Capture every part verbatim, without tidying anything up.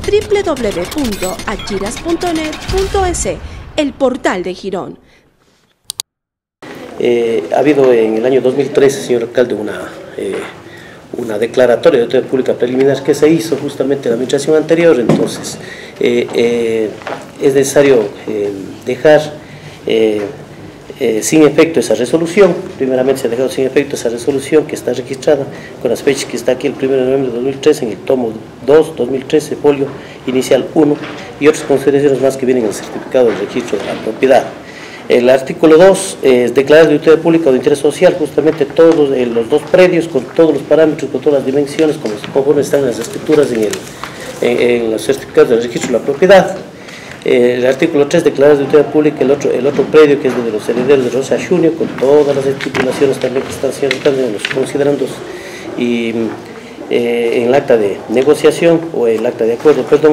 w w w punto achiras punto net punto es, el portal de Girón. Eh, ha habido en el año dos mil trece, señor alcalde, una, eh, una declaratoria de utilidad pública preliminar que se hizo justamente en la administración anterior. Entonces eh, eh, es necesario eh, dejar eh, eh, sin efecto esa resolución. Primeramente se ha dejado sin efecto esa resolución que está registrada con las fechas que está aquí el primero de noviembre de dos mil trece en el tomo dos, dos mil trece, folio inicial uno, y otras consideraciones más que vienen en el certificado del registro de la propiedad. El artículo dos es declarar de utilidad pública o de interés social justamente todos los, eh, los dos predios con todos los parámetros, con todas las dimensiones, como conforme están las escrituras en, el, en, en los certificados del registro de la propiedad. Eh, el artículo tres, declarar de utilidad pública el otro, el otro predio que es de los herederos de Rosa Junior, con todas las estipulaciones también que están siendo los considerandos y eh, en el acta de negociación o el acta de acuerdo, perdón.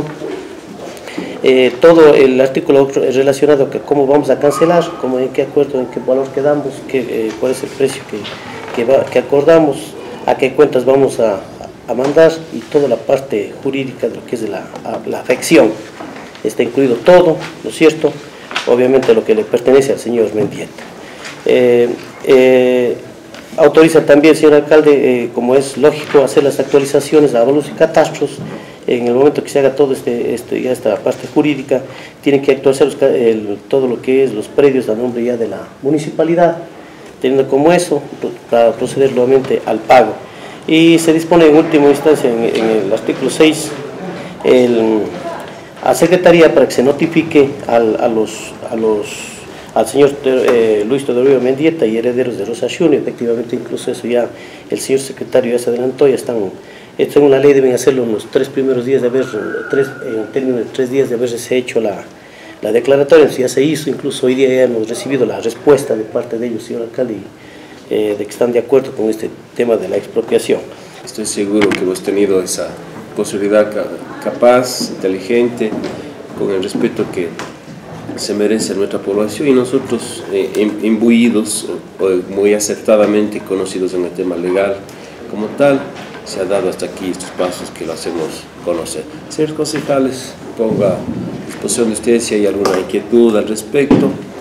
Eh, todo el artículo relacionado a cómo vamos a cancelar, cómo, en qué acuerdo, en qué valor quedamos, qué, eh, cuál es el precio que, que, va, que acordamos, a qué cuentas vamos a, a mandar y toda la parte jurídica de lo que es la, la afección. Está incluido todo, ¿no es cierto? Obviamente lo que le pertenece al señor Mendieta. Eh, eh, autoriza también, señor alcalde, eh, como es lógico, hacer las actualizaciones a avalos y catastros. En el momento que se haga todo este, este, ya esta parte jurídica, tienen que actualizar los, el, todo lo que es los predios a nombre ya de la municipalidad, teniendo como eso para proceder nuevamente al pago. Y se dispone en última instancia en, en el artículo seis el, a Secretaría para que se notifique al, a los, a los, al señor eh, Luis Teodoro Mendieta y herederos de Rosa Junior. Efectivamente, incluso eso ya el señor secretario ya se adelantó, ya están. Esto en una ley deben hacerlo en los tres primeros días de haber, tres, en términos de tres días de haberse hecho la, la declaratoria. Ya se hizo, incluso hoy día ya hemos recibido la respuesta de parte de ellos, señor alcalde, eh, de que están de acuerdo con este tema de la expropiación. Estoy seguro que hemos tenido esa posibilidad capaz, inteligente, con el respeto que se merece nuestra población y nosotros eh, imbuidos, muy acertadamente conocidos en el tema legal como tal. Se ha dado hasta aquí estos pasos que lo hacemos conocer. Señores concejales, ponga a disposición de ustedes si hay alguna inquietud al respecto.